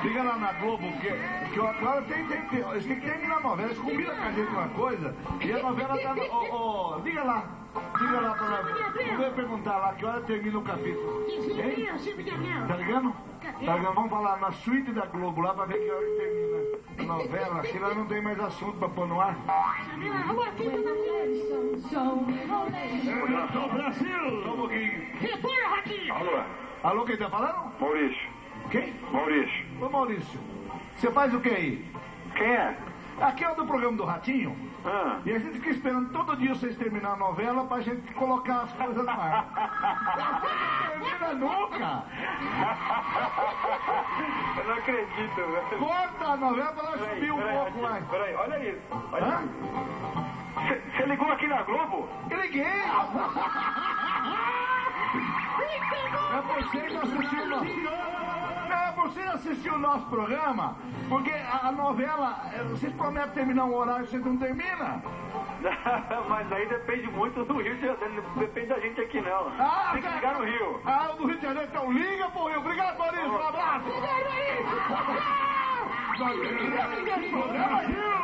Liga lá na Globo, porque agora eles têm que terminar a novela. Eles combinam com a gente uma coisa e a novela tá... Liga lá pra nós. Eu vou perguntar lá que hora termina o capítulo. Hein? Tá ligando? Tá ligando? Vamos falar na suíte da Globo lá pra ver que hora que termina a novela. Que lá não tem mais assunto pra pôr no ar. Brasil! Só um pouquinho. Repara, Ratinho! Alô? Alô, quem tá falando? Maurício. Quem? Maurício. Ô Maurício, você faz o que aí? Quem é? Aqui é o do programa do Ratinho. Ah. E a gente fica esperando todo dia vocês terminar a novela pra gente colocar as coisas no ar. Não termina nunca! Eu não acredito, velho. Corta a novela pra nós subir um pouco mais. Peraí, olha isso. Olha. Hã? Você ligou aqui na Globo? Eu liguei! É você que assistiu o nosso... É você assistiu o nosso programa, porque a novela, vocês prometem terminar um horário e vocês não terminam. Mas aí depende muito do Rio de Janeiro, não depende da gente aqui não. Tem que ligar no Rio. Ah, o do Rio de Janeiro, então liga pro Rio. Obrigado, Maurício, um abraço. Programa Rio.